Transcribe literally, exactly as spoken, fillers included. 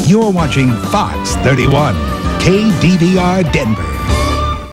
You're watching Fox thirty-one, K D V R Denver.